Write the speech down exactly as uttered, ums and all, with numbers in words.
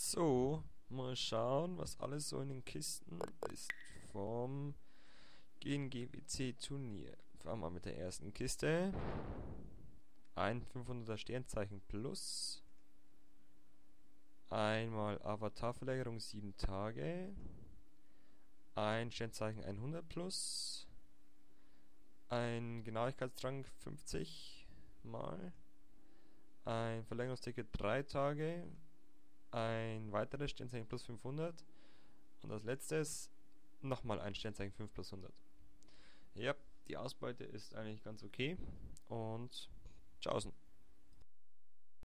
So, mal schauen, was alles so in den Kisten ist vom G N G W C Turnier. Fangen wir mit der ersten Kiste. Ein fünfhunderter Sternzeichen Plus. Einmal Avatarverlängerung sieben Tage. Ein Sternzeichen hundert Plus. Ein Genauigkeitsrang fünfzig Mal. Ein Verlängerungsticket drei Tage. Ein weiteres Sternzeichen plus fünfhundert. Und als letztes nochmal ein Sternzeichen fünf plus hundert. Ja, die Ausbeute ist eigentlich ganz okay. Und tschaußen.